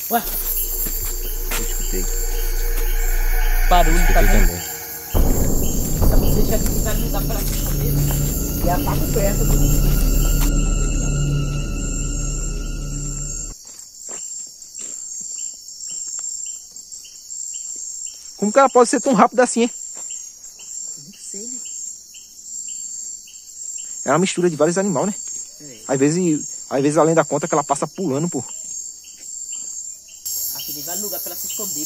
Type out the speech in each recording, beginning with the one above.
Ué? Eu escutei. Barulho, tá Escutei vendo? também. Se você já quiser me dar pra se esconder, e ela tá com perto. Como que ela pode ser tão rápida assim, hein? Não sei, né? É uma mistura de vários animais, né? É. Às vezes além da conta que ela passa pulando, pô. Aqui tem vários lugares pra ela se esconder,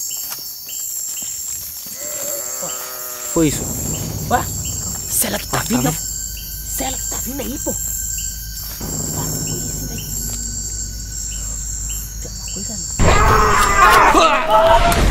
pô. Foi isso. Ué? Isso é ela que tá vindo, não? Isso é ela que tá vindo aí, pô. Barulho foi esse, velho? Tem alguma coisa ali.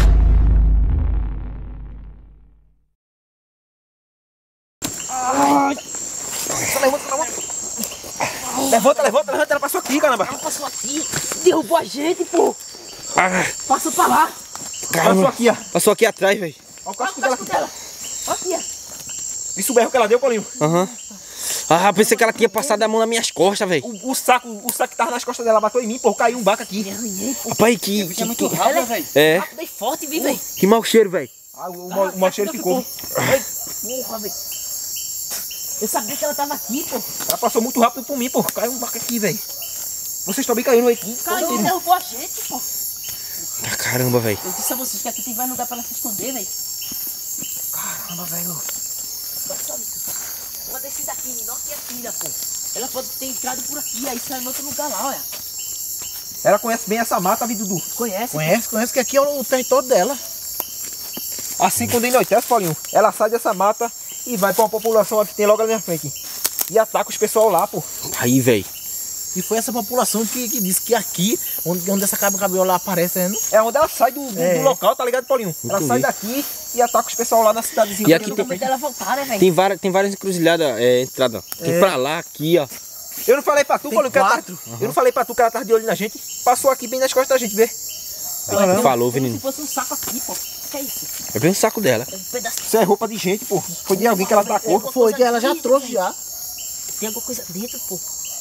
Levanta, ela passou aqui, caramba. Ela passou aqui, derrubou a gente, pô. Passou pra lá. Passou aqui, ó. Passou aqui atrás, velho. Olha o casco dela. Aqui, ó. Isso o berro que ela deu, Paulinho. Aham. Ah, pensei que ela tinha passado a mão nas minhas costas, velho. O saco que tava nas costas dela bateu em mim, pô. Caiu um baco aqui. Me arranhei, pô. Rapaz, que É muito rápido, velho. É. Rápido e forte, viu, velho? Que mau cheiro, velho. Ah, o mau cheiro ficou. Porra, velho. Eu sabia que ela tava aqui, pô. Ela passou muito rápido por mim, pô. Caiu um baco aqui, velho. Vocês estão bem caindo aqui. Caiu, derrubou a gente, pô. Ah, caramba, velho. Eu disse a vocês que aqui tem mais lugar pra ela se esconder, velho. Caramba, velho. Olha só isso. Uma descida aqui, menor que a filha, pô. Ela pode ter entrado por aqui, aí saiu em outro lugar lá, olha. Ela conhece bem essa mata, viu, Dudu? Conhece? Conhece que aqui é o território dela. Assim, quando anoitece, Paulinho, ela sai dessa mata e vai pra uma população que tem logo ali na frente. E ataca os pessoal lá, pô. Aí, velho. E foi essa população que disse que aqui, onde essa cabra cabriola aparece, né? É onde ela sai do local, tá ligado, Paulinho? Ela sai vi. daqui e ataca os pessoal lá na cidadezinha. E aqui Tem medo dela voltar, né, velho? Tem várias encruzilhadas, entrada. Tem pra lá, aqui, ó. Eu não falei pra tu, Paulinho, que ela quatro. Eu não falei pra tu que ela tava de olho na gente. Passou aqui bem nas costas da gente, vê. Falou, Como se menino. fosse um saco aqui, pô. O que é isso? É bem o saco dela. É um pedaço. Isso é roupa de gente, pô. Foi de alguém que ela atacou. Foi que ela já trouxe já. Tem alguma coisa dentro, pô.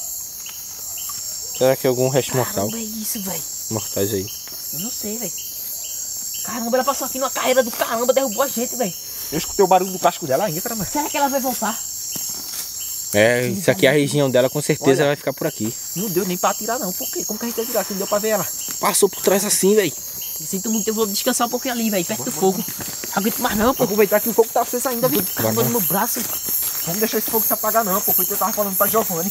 Será que é algum resto mortal? Caramba, é isso, velho. Mortais aí. Eu não sei, velho. Caramba, ela passou aqui numa carreira do caramba, derrubou a gente, velho. Eu escutei o barulho do casco dela ainda, caramba. Será que ela vai voltar? É, isso aqui é a região dela, com certeza Olha. ela vai ficar por aqui. Não deu nem pra atirar, não. Por quê? Como que a gente ia tirar aqui? Não deu pra ver ela. Passou por trás assim, velho. Eu sinto muito, eu vou descansar um pouquinho ali, velho, perto do fogo. Não aguento mais não, pô. Aproveitar que o fogo tá aceso ainda, viu? Caramba no meu braço. Vamos deixar esse fogo se apagar, não, pô. Foi o que eu tava falando pra Giovanni.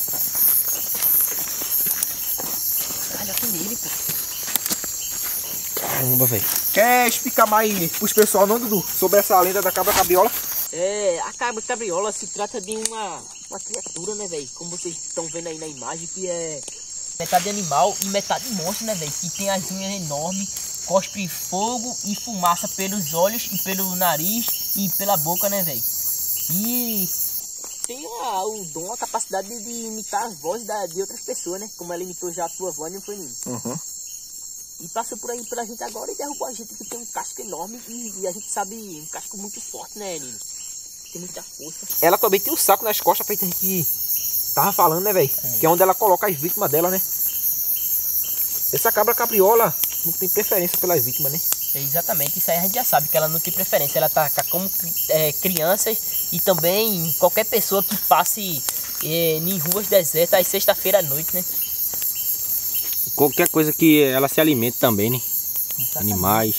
Olha aqui nele, pô. Caramba, velho. Quer explicar mais pros pessoal, não, Dudu? Sobre essa lenda da cabra cabriola? É, a cabra cabriola se trata de uma criatura, né, velho? Como vocês estão vendo aí na imagem, que é metade animal e metade monstro, né, velho? Que tem as unhas enormes, cospe fogo e fumaça pelos olhos e pelo nariz e pela boca, né, velho? E tem o dom, a capacidade de imitar as vozes de outras pessoas, né? Como ela imitou já a tua voz, não foi, Nino? Uhum. E passou por aí pela gente agora e derrubou a gente, que tem um casco enorme e a gente sabe, um casco muito forte, né, Nino? Tem muita força. Ela também tem um saco nas costas, feito a gente tava falando, né, velho? Que é onde ela coloca as vítimas dela, né? Essa cabra cabriola não tem preferência pelas vítimas, né? É, exatamente, isso aí a gente já sabe que ela não tem preferência. Ela ataca como crianças e também qualquer pessoa que passe em ruas desertas às sexta-feira à noite, né? Qualquer coisa que ela se alimente também, né? Exatamente. Animais.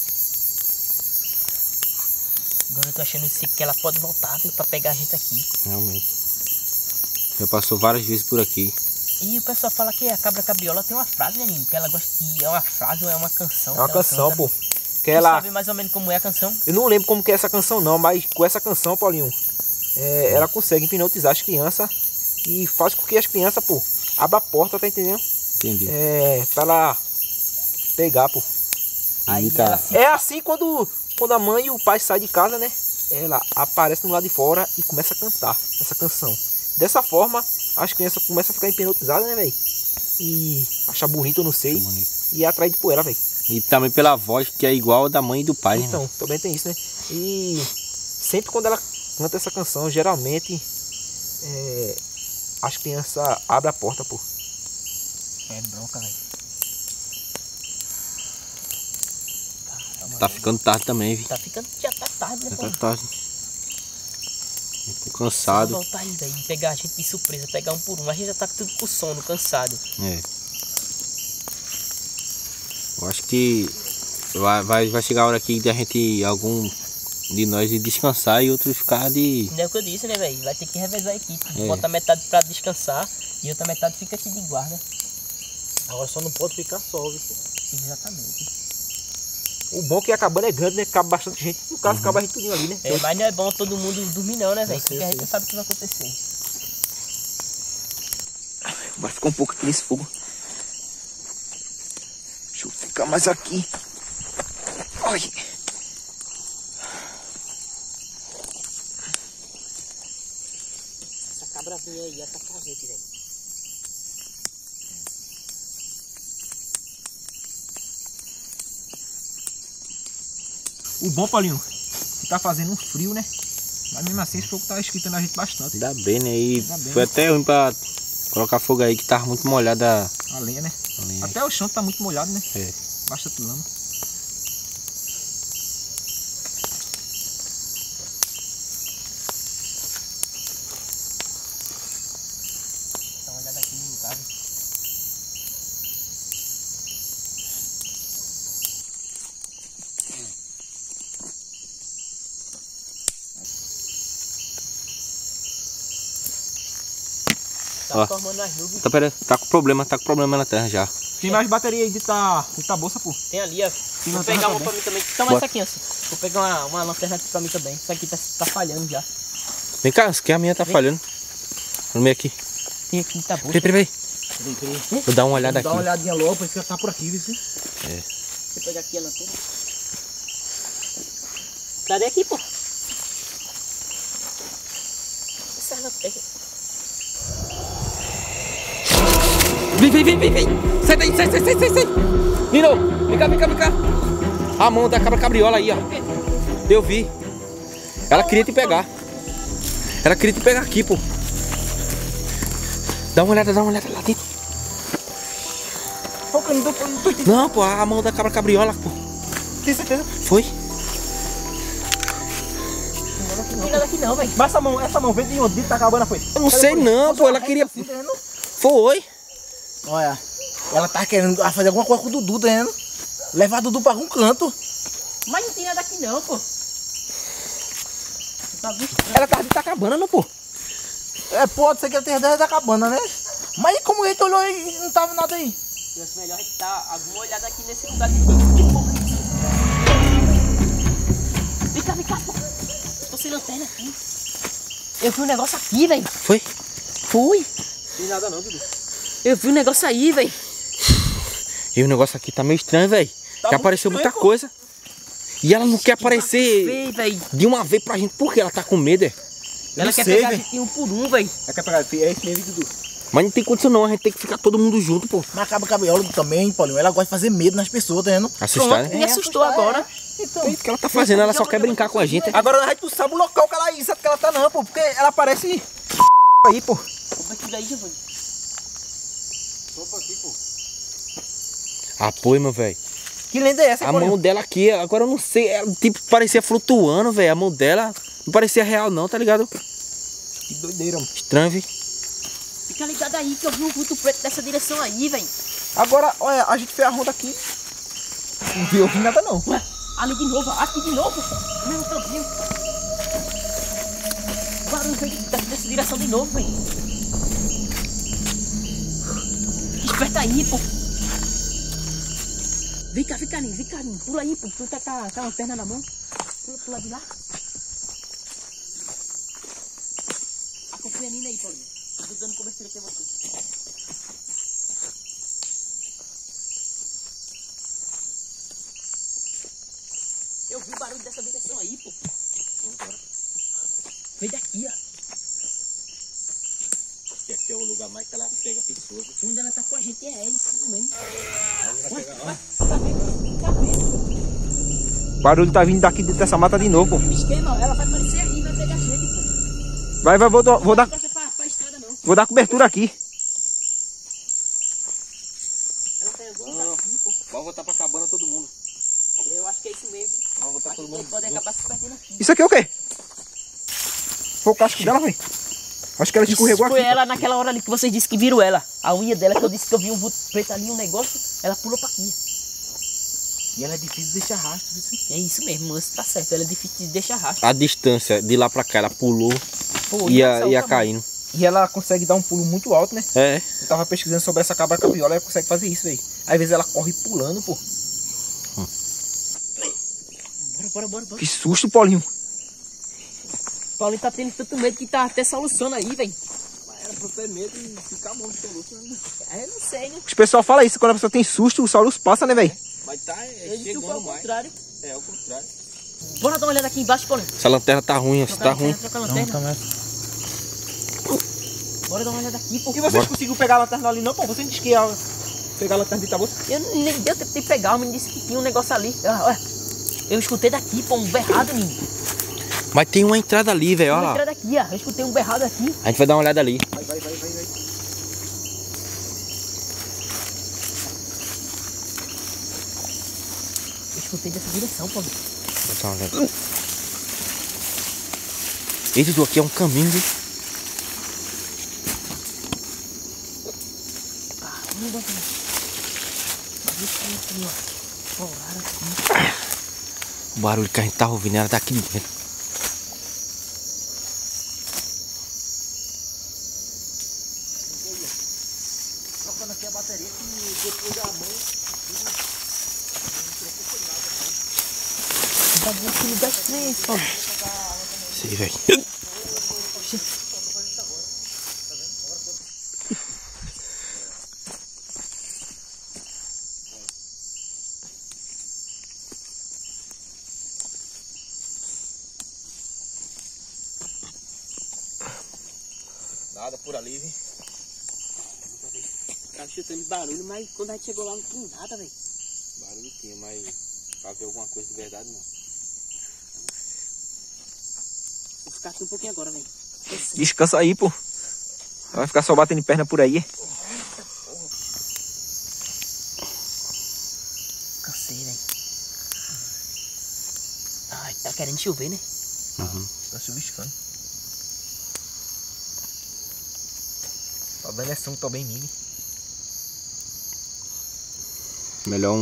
Agora eu tô achando que ela pode voltar, viu, pra pegar a gente aqui. Realmente. Já passou várias vezes por aqui. E o pessoal fala que a cabra cabriola tem uma frase, né, Nino? Que ela gosta que é uma frase ou é uma canção. É uma que ela canção, canta, pô. né? Que Tu ela... sabe mais ou menos como é a canção? Eu não lembro como que é essa canção, não, mas com essa canção, Paulinho, ela consegue hipnotizar as crianças e faz com que as crianças, pô, abram a porta, tá entendendo? Entendi. Pra ela pegar, pô. Aí Imita- ela se... É assim quando a mãe e o pai saem de casa, né? Ela aparece no lado de fora e começa a cantar essa canção. Dessa forma, as crianças começam a ficar hipnotizadas, né, velho? E achar bonito, eu não sei. Bonito. E é atraído por ela, velho. E também pela voz que é igual a da mãe e do pai, né? Então, também tem isso, né? E sempre quando ela canta essa canção, geralmente as crianças abrem a porta, pô. É bronca, velho. tá ficando tarde também, viu? Tá ficando, já tá tarde, né, Já pô? tá tarde. Tô cansado. Vamos voltar aí, velho, e pegar a gente de surpresa, pegar um por um. A gente já tá tudo com sono, cansado. É. Eu acho que vai chegar a hora aqui de a gente, algum de nós ir descansar e outros ficar de... Não é o que eu disse, né, velho? Vai ter que revezar a equipe. É. Bota metade pra descansar e outra metade fica aqui de guarda. Agora só não pode ficar só, viu? Exatamente. O bom é que a cabana é grande, né? Cabe bastante gente. No caso, cabe a gente tudinho ali, né? É, mas não é bom todo mundo dormir não, né, velho? sei, Porque a gente sei. não sabe o que vai acontecer. Vai ficar um pouco aqui nesse fogo. Deixa eu ficar mais aqui. Ai. Essa cabrazinha aí, tá com a gente, velho. O bom, Paulinho, que tá fazendo um frio, né? Mas mesmo assim esse fogo tá esquentando a gente bastante. Ainda bem, né? E Ainda bem, foi né? até ruim pra colocar fogo aí, que tava muito molhada A lenha, né? a lenha. Até o chão tá muito molhado, né? É. Bastante lama. Dá uma olhada aqui no lugar. Tá Ó. formando as nuvens. Tá, pera, tá com problema na terra já. Tem mais bateria aí de tá bolsa, pô. Tem ali, ó. Tem Vou lanterna pegar uma também. pra mim também. Toma Bota. essa aqui, assim. Vou pegar uma lanterna aqui pra mim também. Essa aqui tá falhando já. Vem cá, que a minha tá falhando. No meio aqui. Tem aqui, tá bom. Peraí. Peraí. Vou dar uma olhada Dá aqui. uma olhadinha logo pra você tá por aqui, viu? Sim? Deixa eu pegar aqui a lanterna. Cadê aqui, pô? Essa lanterna. Vem. Sai daí, sai. Virou. Vem cá. A mão da cabra cabriola aí, ó. Eu vi. Ela queria te pegar. Ela queria te pegar aqui, pô. Dá uma olhada lá dentro. Qual que eu não tô Não, pô, a mão da cabra cabriola, pô. Tem certeza? Foi? Não tem nada aqui não, velho. Mas essa mão veio de onde? Tá acabando, foi? Eu não sei não, pô. Ela queria... Assim, tá vendo? Foi. Olha, ela tá querendo fazer alguma coisa com o Dudu, tá vendo? Levar o Dudu pra algum canto. Mas não tem nada aqui não, pô. Tá visto? Ela tava de Itacabana, não, pô. É, pode ser que ela tenha dentro da cabana, né? Mas e como a gente olhou e não tava nada aí? Eu acho melhor a gente dar alguma olhada aqui nesse lugar. Que porra é isso? Vem cá, pô. Tô sem lanterna aqui. Eu vi um negócio aqui, velho. Foi? Foi. Tem nada não, Dudu. Eu vi um negócio aí, velho. E o negócio aqui tá meio estranho, velho. Tá Já muito apareceu estranho, muita pô. coisa. E ela não quer aparecer Vem, velho. de uma vez pra gente. Por que ela tá com medo, é? Ela não quer sei, pegar a velho. gente um por um, velho. É quer pegar, é esse mesmo, Dudu. Mas não tem condição não, a gente tem que ficar todo mundo junto, pô. Mas acaba cabriola também, Paulinho. Ela gosta de fazer medo nas pessoas, tá vendo? Assustar, Pronto, né? me assustou agora. Então. É isso que ela tá fazendo, ela só quer brincar com a gente. Agora a gente não sabe o local que ela exato que ela tá não, pô. Porque ela parece aí, pô. Opa, aqui daí, Giovanni. Apoio, meu velho. Que lenda é essa, A Paulinho? mão dela aqui, agora eu não sei, ela, tipo, parecia flutuando, velho. A mão dela não parecia real não, tá ligado? Que doideira, mano. Estranho, velho. Fica ligado aí que eu vi um vulto preto dessa direção aí, velho. Agora, olha, a gente fez a ronda aqui. Não viu nada não. Ué, ali de novo, aqui de novo. Meu Deus. O barulho veio dessa direção de novo, velho. Esperta aí, pô. Vem cá, Carlinhos. Pula aí, pô. Tu tá com a lanterna na mão. Pula de lá. Acompanha a Nina aí, Paulinho. Eu tô dando cobertura aqui a você. Eu vi o barulho dessa direção aí, pô. Vem daqui, ó. Aqui é o lugar mais que ela pega pessoas. Onde ela tá com a gente é isso mesmo. O barulho tá vindo daqui dentro dessa mata de novo, pô. Esquema, ela vai aparecer aí e vai pegar a gente, pô. Vai, vou dar, Não passa pra estrada, não. vou dar cobertura aqui. Ela tá em algum lugar aqui, pô. Vai voltar pra cabana todo mundo. Eu acho que é isso mesmo. Vamos botar Acho todo que mundo. pode acabar se perdendo aqui. Isso aqui é o quê? Foi o casco dela, velho. Acho que ela escorregou Foi aqui. ela naquela hora ali que vocês disseram que viram ela. A unha dela, que eu disse que eu vi um vulto preto ali, um negócio, ela pulou pra aqui. E ela é difícil de deixar rastro, isso. É isso mesmo, moço, tá certo. Ela é difícil de deixar rastro. A distância de lá pra cá, ela pulou Pô, e nossa, ia o tamanho. caindo. E ela consegue dar um pulo muito alto, né? É. Eu tava pesquisando sobre essa cabra cabriola, ela consegue fazer isso, velho. Às vezes ela corre pulando, pô. Bora. Que susto, Paulinho. Paulinho tá tendo tanto medo que tá até solucionando aí, velho. Era pra ter medo e ficar bom de soluço, né? É, eu não sei, né? Os pessoal falam isso, quando a pessoa tem susto, o Saulus passa, né, velho? Mas tá Eu disse que foi chegando ao mais. contrário. É, ao contrário. Bora dar uma olhada aqui embaixo, Paulinho. Essa lanterna tá ruim, ó. Tá ruim. Troca a lanterna. Bora dar uma olhada aqui, pô. E vocês conseguiram pegar a lanterna ali, não, pô? Você disse que ia pegar a lanterna dentro da bolsa? Eu nem deu tempo de pegar, o menino disse que tinha um negócio ali. Olha, eu escutei daqui, pô, um berrado, menino. Mas tem uma entrada ali, velho, Uma olha lá. entrada aqui, ó. Eu escutei um berrado aqui. A gente vai dar uma olhada ali. Vai. Eu escutei dessa direção, pô. Vou dar uma olhada. Esse do aqui é um caminho, viu? Caramba, velho. Isso aqui, ó. Polaram aqui. O barulho que a gente tava ouvindo era daqui dentro. Trocando aqui a bateria que depois da mãe. Tá vendo que lugar estranho esse, Paulo? Sei, velho. Nada por ali, viu? Tava chutando barulho, mas quando a gente chegou lá não tinha nada, velho. Barulho tinha, mas pra ver alguma coisa de verdade não. Vou ficar aqui um pouquinho agora, velho. Descansa aí, pô. Vai ficar só batendo perna por aí. Cansei, velho. Ai, tá querendo chover, né? Uhum. Tá chuviscando. Tá dando essa tô bem mini. Melhor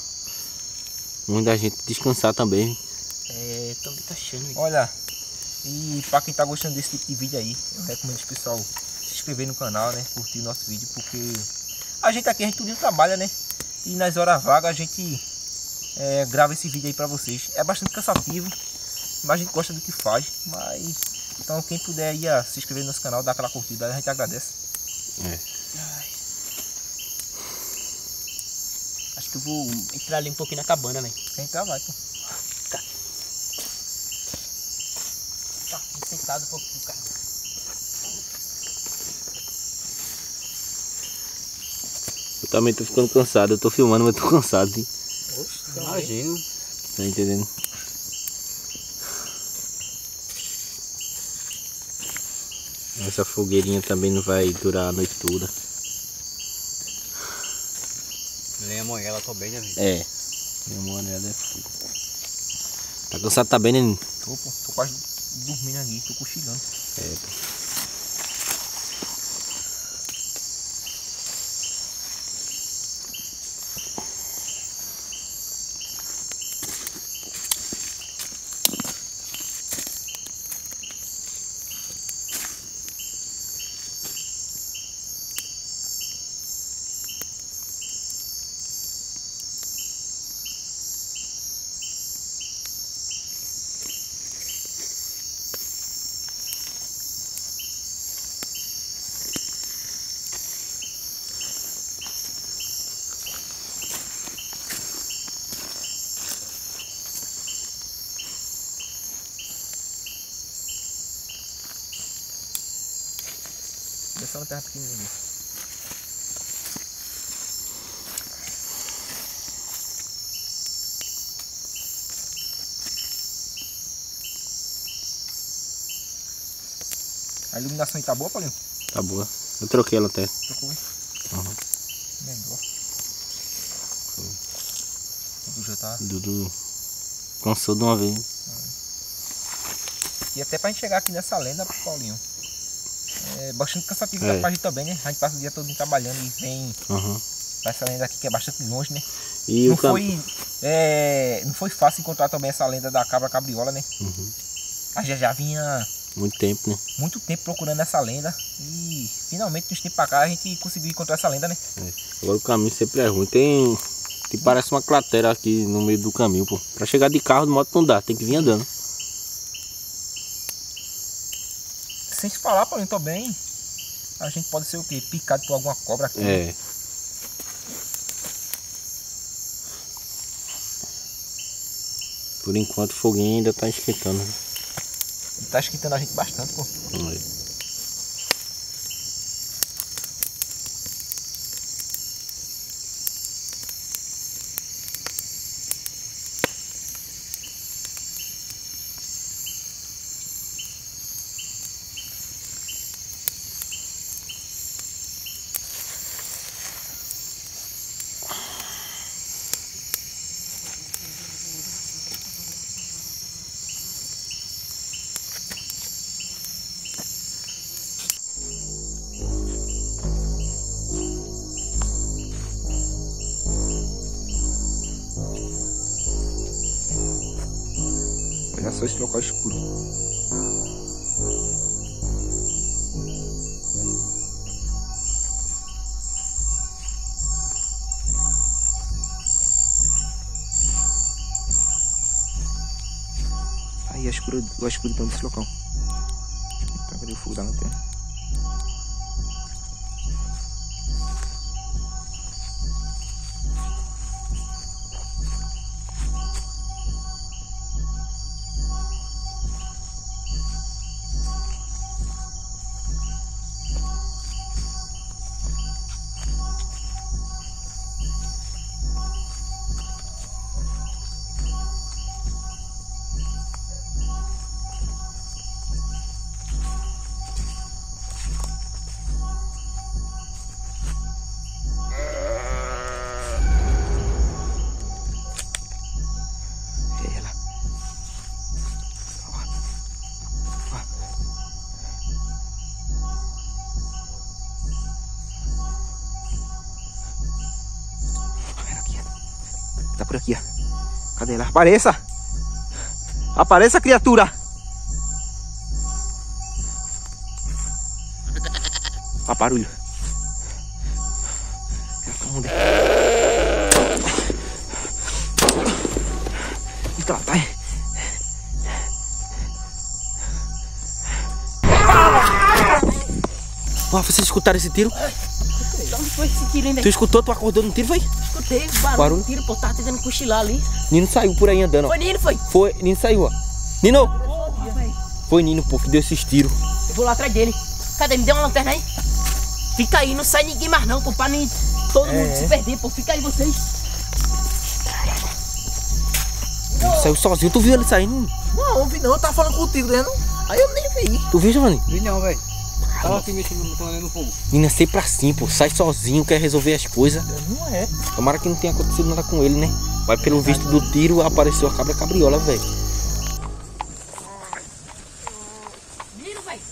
da gente descansar também. É, também tá achando, velho. Olha, e pra quem tá gostando desse tipo de vídeo aí, eu recomendo o pessoal se inscrever no canal, né? Curtir o nosso vídeo, porque a gente aqui, a gente tudo trabalha, né? E nas horas vagas a gente grava esse vídeo aí pra vocês. É bastante cansativo, mas a gente gosta do que faz. Mas então quem puder aí se inscrever no nosso canal, dar aquela curtida, a gente agradece. Acho que eu vou entrar ali um pouquinho na cabana, velho. A gente vai, pô. Tá, vou sentado um pouquinho no carro. Eu também tô ficando cansado. Eu tô filmando, mas tô cansado, hein? Imagina. Tá entendendo? Essa fogueirinha também não vai durar a noite toda. Nem amanhã ela tô bem, né, velho? É. Minha mãe é fogo. Tá cansado, tá bem, né? Tô, pô. Tô quase dormindo aqui, tô cochilando. É. Essa lanterna pequenininha. A iluminação aí tá boa, Paulinho? Tá boa. Eu troquei ela até. Trocou, hein? Uhum. Melhor. Dudu já tá. Dudu cansou de uma vez. E até pra gente chegar aqui nessa lenda, Paulinho. É bastante cansativo pra gente também, né? A gente passa o dia todo trabalhando e vem pra essa lenda aqui que é bastante longe, né? E não foi fácil encontrar também essa lenda da cabra cabriola, né? A gente já vinha muito tempo, né? Muito tempo procurando essa lenda e finalmente de uns tempos pra cá a gente conseguiu encontrar essa lenda, né? Agora o caminho sempre é ruim. Tem que parece uma cratera aqui no meio do caminho, pô. Pra chegar de carro, de moto não dá, tem que vir andando. Sem se falar, Paulinho, também, a gente pode ser o quê? Picado por alguma cobra aqui. É. Por enquanto o foguinho ainda tá esquentando. Ele tá esquentando a gente bastante, pô. Olha só esse local escuro. Aí a escuridão desse local. Tá, cadê o fogo da lanterna? Tá por aqui, ó. Cadê ela? Apareça! Apareça, criatura! Ó, barulho. Ela tá onde? Então, tá aí. Ó, vocês escutaram esse tiro? De onde foi esse tiro, hein, velho? Tu escutou? Tu acordou no tiro, foi? Escutei o barulho do tiro, pô. Tava tentando cochilar ali. Nino saiu por aí andando, ó. Foi Nino, foi? Foi, Nino saiu, ó. Nino! Porra, velho. Foi Nino, pô, que deu esses tiros. Eu vou lá atrás dele. Cadê? Me deu uma lanterna aí? Fica aí, não sai ninguém mais não, pô. Pra nem todo mundo se perder, pô. Fica aí vocês. Ele saiu sozinho, tu viu ele saindo? Não, vi não, eu tava falando contigo, né? Aí eu nem vi. Tu viu, Giovanni? Vi não, velho. Tava aqui mexendo no fogo. Nino é sempre assim, pô. Sai sozinho, quer resolver as coisas. Não é. Tomara que não tenha acontecido nada com ele, né? Mas pelo visto do tiro apareceu a cabra cabriola, velho. Menino, velho.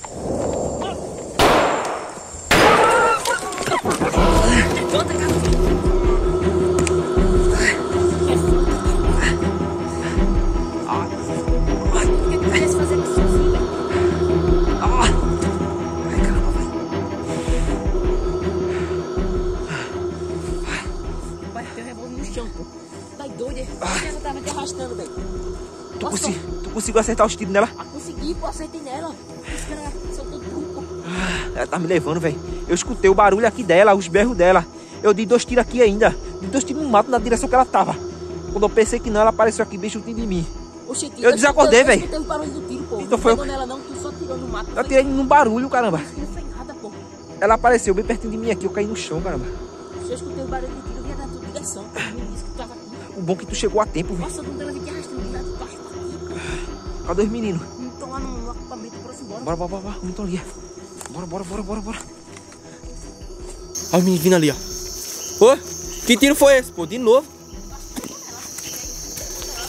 Tu conseguiu acertar os tiros nela? Consegui, pô, acertei nela. Esse cara soltou tudo, pô. Ela tá me levando, velho. Eu escutei o barulho aqui dela, os berros dela. Eu dei 2 tiros aqui ainda. Dei 2 tiros no mato na direção que ela tava. Quando eu pensei que não, ela apareceu aqui bem juntinho de mim. Oxe, Eu desacordei, velho. Eu escutei o barulho do tiro, pô. Então Não foi pegou nela não, tu só tirou no mato. Eu tirei num barulho, caramba. Isso que não foi nada, pô. Ela apareceu bem pertinho de mim aqui, eu caí no chão, caramba. Se eu escutei o barulho do tiro, eu ia dar tua direção. Pô, me disse que tu tava aqui. O bom é que tu chegou a tempo, velho. Nossa, quando ela vem te arrastando de lá de baixo pra aqui. Cadê os meninos? Não estão lá no acampamento, bora embora. Bora. Não estão ali. Bora. Olha o menino vindo ali, ó. Ô, que tiro foi esse, pô? De novo.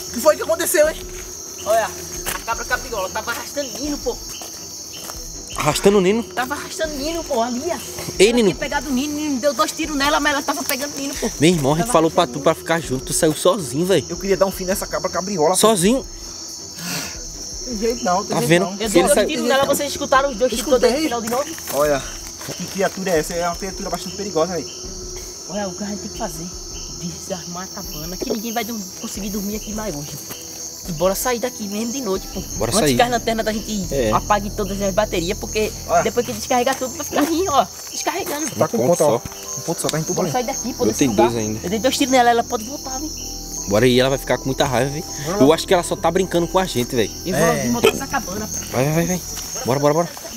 O que foi que aconteceu, hein? Olha, a cabra cabriola tava arrastando Nino, pô. Arrastando o Nino. Tava arrastando Nino, pô, ali, ó. Ei, Ela Nino. tinha pegado o Nino, Nino deu 2 tiros nela, mas ela tava pegando Nino, pô. Meu irmão, a gente falou pra tu pra ficar junto. Tu saiu sozinho, velho. Eu queria dar um fim nessa cabra cabriola. Sozinho. Tem jeito não, tem Tá jeito vendo? não. Eu Ele dei 2 saiu- tiros nela, vocês escutaram os 2 tiros todos no final de novo? Olha, que criatura é essa? É uma criatura bastante perigosa, velho. Olha, o que a gente tem que fazer? Desarmar a cabana, que ninguém vai conseguir dormir aqui mais hoje. E bora sair daqui mesmo de noite, pô. Bora Antes sair. que as lanternas da gente É. apague todas as baterias, porque Olha. depois que descarregar tudo vai ficar rindo, ó. Descarregando. Tá com ponto ponto, ó. só. Um ponto só, tá em tudo Bora bem. sair daqui, pô. Eu desse tenho lugar. 2 ainda. Eu dei 2 tiros nela, ela pode voltar, viu? Bora aí, ela vai ficar com muita raiva, velho. Eu acho que ela só tá brincando com a gente, velho. Eu vou vir montar essa cabana, pô. Vai. Bora.